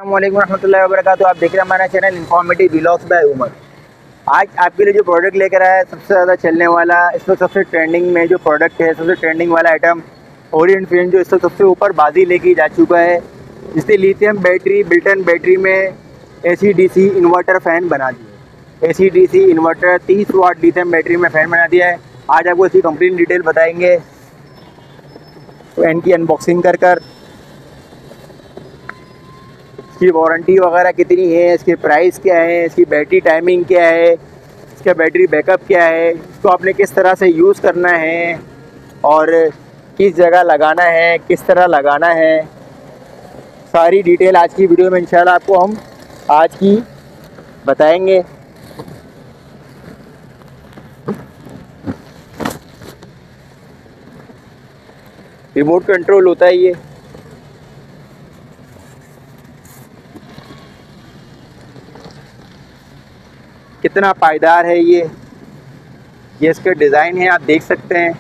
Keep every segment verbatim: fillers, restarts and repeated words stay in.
अस्सलामुअलैकुम रहमतुल्लाहि व बरकातुहू। आप देख रहे हैं हमारा channel informative vlogs by Umar. आज आपके लिए जो प्रोडक्ट लेकर आया है सबसे ज़्यादा चलने वाला, इस वक्त सबसे ट्रेंडिंग में जो प्रोडक्ट है, सबसे ट्रेंडिंग वाला आइटम ओरिएंट फैन, जो इस वक्त सबसे ऊपर बाजी लेके जा चुका है, जिससे लिथियम बैटरी बिल्टन बैटरी में एसी डीसी इन्वर्टर फ़ैन बना दिया। एसी डीसी इन्वर्टर तीस वाट लिथियम बैटरी में फ़ैन बना दिया है। आज आपको इसकी कंप्लीट डिटेल बताएंगे, फ़ैन की अनबॉक्सिंग कर कर इसकी वारंटी वगैरह कितनी है, इसके प्राइस क्या है, इसकी बैटरी टाइमिंग क्या है, इसका बैटरी बैकअप क्या है, इसको आपने किस तरह से यूज़ करना है और किस जगह लगाना है, किस तरह लगाना है, सारी डिटेल आज की वीडियो में इंशाल्लाह आपको हम आज की बताएंगे। रिमोट कंट्रोल होता है ये। कितना पायदार है ये ये इसका डिज़ाइन है, आप देख सकते हैं।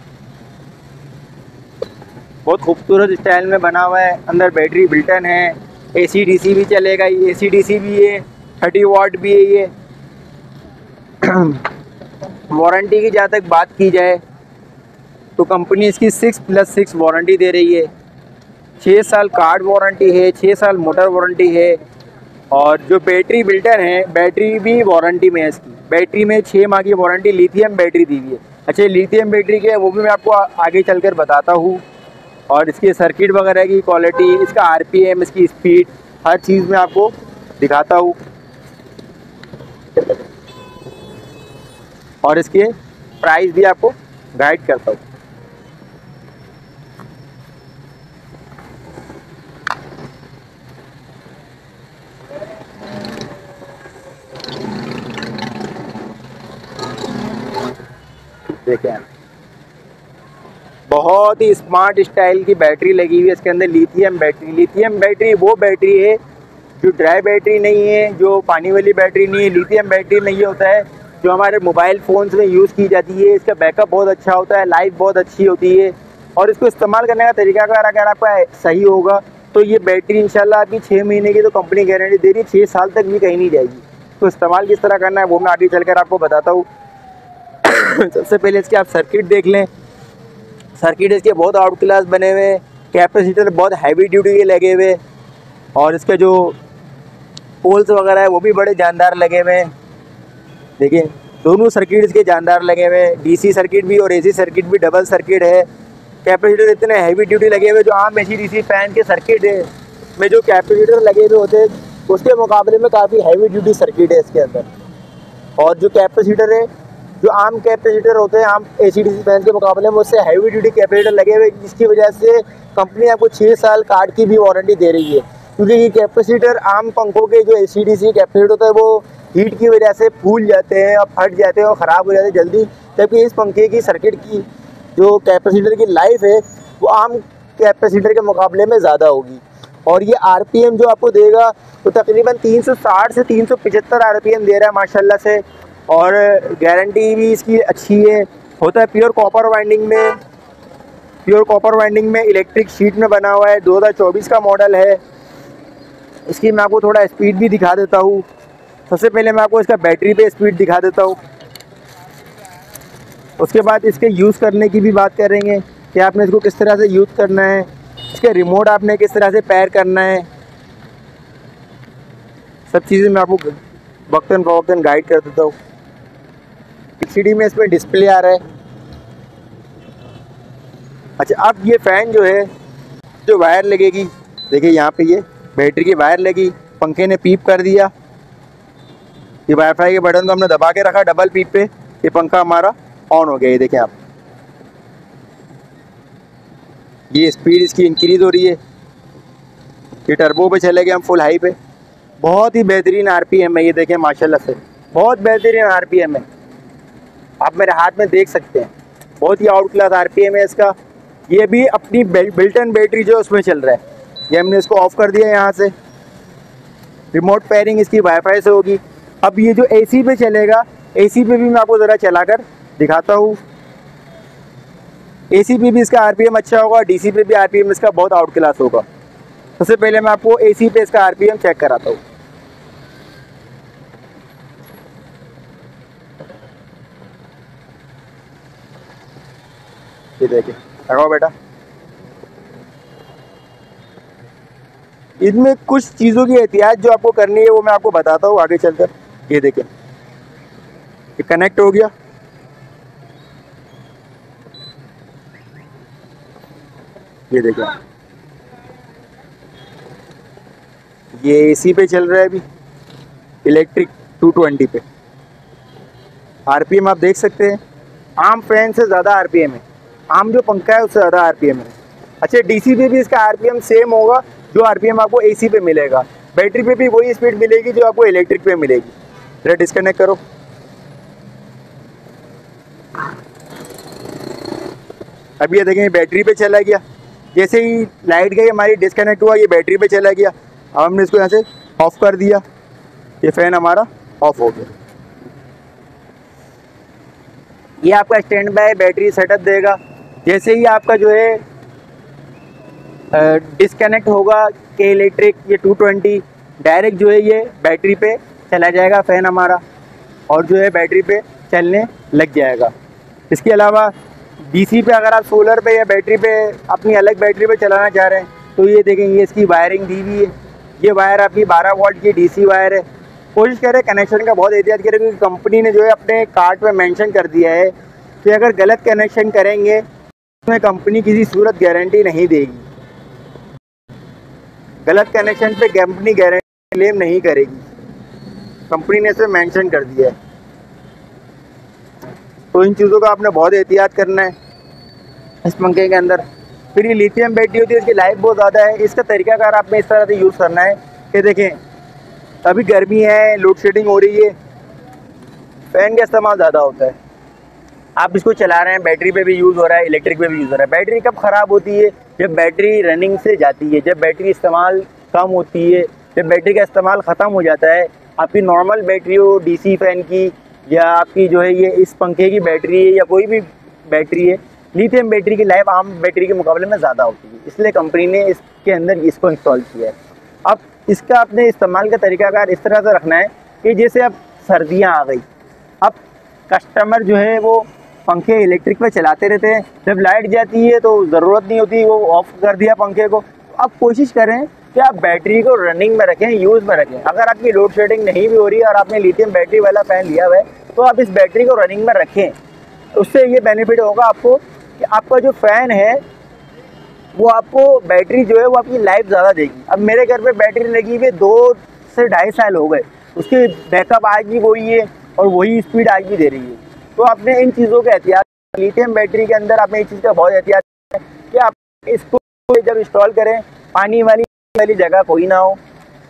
बहुत खूबसूरत स्टाइल में बना हुआ है। अंदर बैटरी बिल्टन है, एसी डीसी भी चलेगा, ये एसी डीसी भी है, थर्टी वाट भी है ये। वारंटी की जहाँ तक बात की जाए तो कंपनी इसकी सिक्स प्लस सिक्स वारंटी दे रही है। छः साल कार्ड वारंटी है, छः साल मोटर वारंटी है, और जो बैटरी बिल्टर है बैटरी भी वारंटी में है। इसकी बैटरी में छः माह की वारंटी लिथियम बैटरी दी हुई है। अच्छा, लिथियम बैटरी के वो भी मैं आपको आगे चलकर बताता हूँ, और इसके सर्किट वगैरह की क्वालिटी, इसका आरपीएम, इसकी स्पीड, हर चीज़ में आपको दिखाता हूँ, और इसके प्राइस भी आपको गाइड करता हूँ। देखें, बहुत ही स्मार्ट स्टाइल की बैटरी लगी हुई है इसके अंदर, लिथियम बैटरी। लिथियम बैटरी वो बैटरी है जो ड्राई बैटरी नहीं है, जो पानी वाली बैटरी नहीं है। लिथियम बैटरी में ये होता है जो हमारे मोबाइल फ़ोन्स में यूज़ की जाती है। इसका बैकअप बहुत अच्छा होता है, लाइफ बहुत अच्छी होती है, और इसको इस्तेमाल करने का तरीका अगर अगर आपका सही होगा तो ये बैटरी इंशाल्लाह आपकी छः महीने की तो कंपनी गारंटी दे रही है, छः साल तक भी कहीं नहीं जाएगी। तो इस्तेमाल किस तरह करना है वो मैं आगे चलकर आपको बताता हूँ। सबसे पहले इसके आप सर्किट देख लें। सर्किट इसके बहुत आउट क्लास बने हुए हैं, कैपेसिटर बहुत हैवी ड्यूटी के लगे हुए, और इसके जो पोल्स वगैरह है वो भी बड़े जानदार लगे हुए हैं। देखिए, दोनों सर्किट इसके जानदार लगे हुए हैं, डीसी सर्किट भी और एसी सर्किट भी, डबल सर्किट है। कैपेसिटर इतने हैवी ड्यूटी लगे हुए, जो आम एसी डीसी फैन के सर्किट है में जो कैपेसिटर लगे हुए होते हैं उसके मुकाबले में काफ़ी हैवी ड्यूटी सर्किट है इसके अंदर। और जो कैपेसिटर है, जो आम कैपेसिटर होते हैं आम एसी डीसी फैन के मुकाबले में, उससे हैवी ड्यूटी कैपेसिटर लगे हुए, जिसकी वजह से कंपनी आपको छः साल कार्ड की भी वारंटी दे रही है। क्योंकि ये कैपेसिटर आम पंखों के जो एसी डीसी कैपेसिटर होता है वो हीट की वजह से फूल जाते हैं और फट जाते हैं और ख़राब हो जाते हैं जल्दी, जबकि इस पंखे की सर्किट की जो कैपेसिटर की लाइफ है वो आम कैपेसिटर के मुकाबले में ज़्यादा होगी। और ये आरपीएम जो आपको देगा वो तकरीबन तीन सौ साठ से तीन सौ पचहत्तर आरपीएम दे रहा है माशाल्लाह से, और गारंटी भी इसकी अच्छी है। होता है प्योर कॉपर वाइंडिंग में, प्योर कॉपर वाइंडिंग में इलेक्ट्रिक शीट में बना हुआ है। दो हज़ार चौबीस का मॉडल है। इसकी मैं आपको थोड़ा स्पीड भी दिखा देता हूँ। सबसे पहले मैं आपको इसका बैटरी पे स्पीड दिखा देता हूँ, उसके बाद इसके यूज़ करने की भी बात करेंगे कि आपने इसको किस तरह से यूज़ करना है, इसके रिमोट आपने किस तरह से पेयर करना है, सब चीज़ें मैं आपको वक्तन फ़वक्तन गाइड कर देता हूँ। एलसीडी में इसमें डिस्प्ले आ रहा है। अच्छा, अब ये फ़ैन जो है, जो वायर लगेगी, देखिए यहाँ पे ये बैटरी की वायर लगी, पंखे ने पीप कर दिया, ये वाईफाई के बटन को हमने दबा के रखा डबल पीप पे, ये पंखा हमारा ऑन हो गया। ये देखें आप, ये स्पीड इसकी इंक्रीज़ हो रही है, ये टर्बो पे चले गए हम फुल हाई पे। बहुत ही बेहतरीन आरपीएम है, ये देखें माशाल्लाह से बहुत बेहतरीन आरपीएम है, आप मेरे हाथ में देख सकते हैं। बहुत ही आउट क्लास आरपीएम है इसका। ये भी अपनी बिल्टन बैटरी जो उसमें चल रहा है, ये हमने इसको ऑफ़ कर दिया यहाँ से। रिमोट पेयरिंग इसकी वाईफाई से होगी। अब ये जो एसी पे चलेगा, एसी पे भी मैं आपको ज़रा चलाकर दिखाता हूँ। एसी पे भी इसका आरपीएम अच्छा होगा, डीसी पे भी आरपीएम इसका बहुत आउट क्लास होगा। सबसे पहले मैं आपको एसी पे इसका आरपीएम चेक कराता हूँ। ये देखिए, लगाओ बेटा। इसमें कुछ चीज़ों की एहतियात जो आपको करनी है वो मैं आपको बताता हूँ आगे चलकर। ये देखिए, ये कनेक्ट हो गया। ये देखिए, ये एसी पे चल रहा है अभी, इलेक्ट्रिक टू ट्वेंटी पे। आरपीएम आप देख सकते हैं, आम फैन से ज़्यादा आरपीएम है, आम जो पंखा है उससे ज़्यादा आरपीएम है। अच्छा, डीसी पे भी इसका आरपीएम सेम होगा जो आरपीएम आपको एसी पे मिलेगा। बैटरी पे भी वही स्पीड मिलेगी जो आपको इलेक्ट्रिक पे मिलेगी। जरा डिस्कनेक्ट करो। अभी ये देखें, बैटरी पे चला गया। जैसे ही लाइट गई हमारी, डिस्कनेक्ट हुआ, ये बैटरी पे चला गया। अब हमने इसको यहाँ से ऑफ कर दिया, ये फैन हमारा ऑफ हो गया। ये आपका स्टैंड बाय बैटरी सेटअप देगा। जैसे ही आपका जो है डिस्कनेक्ट होगा के इलेक्ट्रिक ये टू ट्वेंटी, डायरेक्ट जो है ये बैटरी पे चला जाएगा फैन हमारा, और जो है बैटरी पे चलने लग जाएगा। इसके अलावा डीसी पे अगर आप सोलर पे या बैटरी पे अपनी अलग बैटरी पे चलाना चाह रहे हैं तो ये देखें, ये इसकी वायरिंग दी हुई है। ये वायर आपकी बारह वोल्ट की डीसी वायर है। कोशिश करें कनेक्शन का बहुत एहतियात करें, क्योंकि कंपनी ने जो है अपने कार्ड में मेंशन कर दिया है कि अगर गलत कनेक्शन करेंगे उसमें कंपनी किसी सूरत गारंटी नहीं देगी। गलत कनेक्शन पे कंपनी गारंटी क्लेम नहीं करेगी, कंपनी ने इसे मेंशन कर दिया है। तो इन चीज़ों का आपने बहुत एहतियात करना है इस पंखे के अंदर। फिर ये लिथियम बैटरी होती है, इसकी लाइफ बहुत ज़्यादा है। इसका तरीकाकार आपने इस तरह से यूज़ करना है कि देखें, अभी गर्मी है, लोड शेडिंग हो रही है, फ़ैन का इस्तेमाल ज़्यादा होता है। आप इसको चला रहे हैं, बैटरी पे भी यूज़ हो रहा है, इलेक्ट्रिक पे भी यूज़ हो रहा है। बैटरी कब ख़राब होती है? जब बैटरी रनिंग से जाती है, जब बैटरी इस्तेमाल कम होती है, जब बैटरी का इस्तेमाल ख़त्म हो जाता है। आपकी नॉर्मल बैटरी हो डीसी फ़ैन की, या आपकी जो है ये इस पंखे की बैटरी है, या कोई भी बैटरी है, लिथियम बैटरी की लाइफ आम बैटरी के मुकाबले में ज़्यादा होती है। इसलिए कंपनी ने इसके अंदर इसको इंस्टॉल किया है। अब इसका अपने इस्तेमाल का तरीकाकार इस तरह से रखना है कि जैसे अब सर्दियाँ आ गई, अब कस्टमर जो है वो पंखे इलेक्ट्रिक पे चलाते रहते हैं, जब लाइट जाती है तो ज़रूरत नहीं होती, वो ऑफ कर दिया पंखे को। अब कोशिश करें कि आप बैटरी को रनिंग में रखें, यूज़ में रखें। अगर आपकी लोड शेडिंग नहीं भी हो रही है और आपने लिथियम बैटरी वाला फ़ैन लिया हुआ है तो आप इस बैटरी को रनिंग में रखें। उससे ये बेनिफिट होगा आपको कि आपका जो फ़ैन है वो आपको बैटरी जो है वो आपकी लाइफ ज़्यादा देगी। अब मेरे घर पे बैटरी लगी हुई दो से ढाई साल हो गए, उसकी बैकअप आज भी वही है और वही स्पीड आज भी दे रही है। तो आपने इन चीज़ों का एहतियात, लिथियम बैटरी के अंदर आपने इस चीज़ का बहुत एहतियात है कि आप इसको जब इंस्टॉल करें पानी वाली वाली जगह कोई ना हो।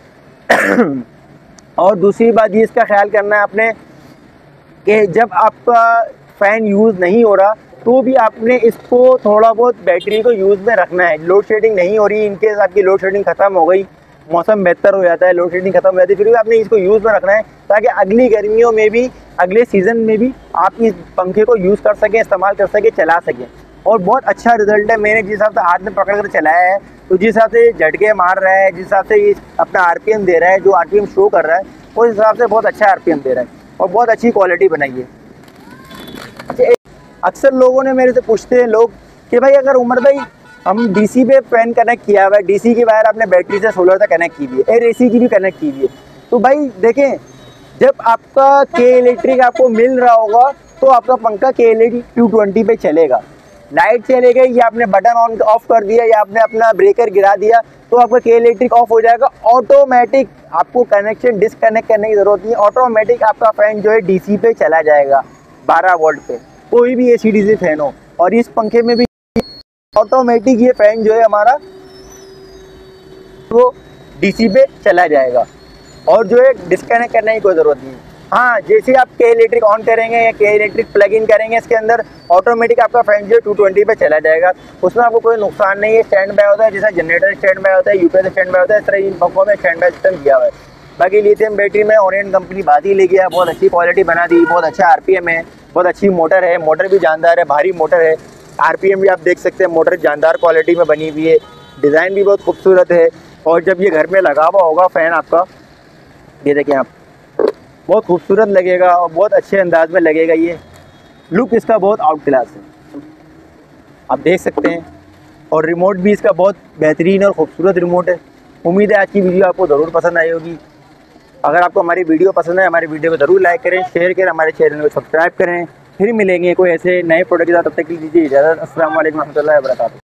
और दूसरी बात ये इसका ख्याल करना है आपने कि जब आपका फ़ैन यूज़ नहीं हो रहा तो भी आपने इसको थोड़ा बहुत बैटरी को यूज़ में रखना है। लोड शेडिंग नहीं हो रही, इनकेस आपकी लोड शेडिंग ख़त्म हो गई, मौसम बेहतर हो जाता है, लोड शेडिंग ख़त्म हो जाती है, फिर भी आपने इसको यूज़ में रखना है ताकि अगली गर्मियों में भी, अगले सीज़न में भी आप इस पंखे को यूज़ कर सकें, इस्तेमाल कर सकें, चला सकें। और बहुत अच्छा रिजल्ट है। मैंने जिस हिसाब से हाथ में पकड़ कर चलाया है, तो जिस हिसाब से झटके मार रहा है, जिस हिसाब से ये अपना आरपीएम दे रहा है, जो आरपीएम शो कर रहा है, उस हिसाब से बहुत अच्छा आरपीएम दे रहा है और बहुत अच्छी क्वालिटी बनाई है। अच्छा, अक्सर लोगों ने मेरे से पूछते हैं लोग कि भाई अगर उमर भाई हम डीसी पे फैन कनेक्ट किया हुआ है, डीसी की वायर आपने बैटरी से सोलर तक कनेक्ट की हुई है, एयर एसी की भी कनेक्ट की हुई है, तो भाई देखें जब आपका के इलेक्ट्रिक आपको मिल रहा होगा तो आपका पंखा के इलेक्ट्रिक टू ट्वेंटी पे चलेगा। लाइट चले गई या आपने बटन ऑन ऑफ कर दिया या आपने अपना ब्रेकर गिरा दिया तो आपका के इलेक्ट्रिक ऑफ हो जाएगा ऑटोमेटिक। आपको कनेक्शन डिसकनेक्ट करने की ज़रूरत नहीं है, ऑटोमेटिक आपका फ़ैन जो है डीसी पे चला जाएगा बारह वोल्ट पे, कोई भी एसी डीसी फैन हो। और इस पंखे में भी ऑटोमेटिक ये फैन जो है हमारा वो डीसी पे चला जाएगा और जो है डिस्कनेक्ट करने की कोई ज़रूरत नहीं। हाँ, जैसे आप के इलेक्ट्रिक ऑन करेंगे या के इलेक्ट्रिक प्लग इन करेंगे इसके अंदर, ऑटोमेटिक आपका फैन जो है टू ट्वेंटी पे चला जाएगा, उसमें आपको कोई नुकसान नहीं है। स्टैंड बाय होता है, जैसा जनरेटर स्टैंड बाय होता है, यूपीएस स्टैंड बाय होता है, इस तरह इन पंखों में स्टैंड बाय सिस्टम किया हुआ है। बाकी लिथियम बैटरी में ओरिएंट कंपनी बात ही ले गया, बहुत अच्छी क्वालिटी बना दी, बहुत अच्छा आरपीएम है, बहुत अच्छी मोटर है, मोटर भी जानदार है, भारी मोटर है। आरपीएम भी आप देख सकते हैं, मोटर जानदार क्वालिटी में बनी हुई है, डिज़ाइन भी बहुत खूबसूरत है। और जब ये घर में लगा हुआ होगा फ़ैन आपका, ये देखें आप, बहुत खूबसूरत लगेगा और बहुत अच्छे अंदाज में लगेगा। ये लुक इसका बहुत आउट क्लास है, आप देख सकते हैं। और रिमोट भी इसका बहुत बेहतरीन और ख़ूबसूरत रिमोट है। उम्मीद है आज की वीडियो आपको ज़रूर पसंद आई होगी। अगर आपको हमारी वीडियो पसंद है, हमारी वीडियो को ज़रूर लाइक करें, शेयर करें, हमारे चैनल को सब्सक्राइब करें। फिर मिलेंगे कोई ऐसे नए प्रोडक्ट के साथ, तब तक के लिए दीजिए इजाज़त। अस्सलाम वालेकुम रहमतुल्लाहि व बरकातहू।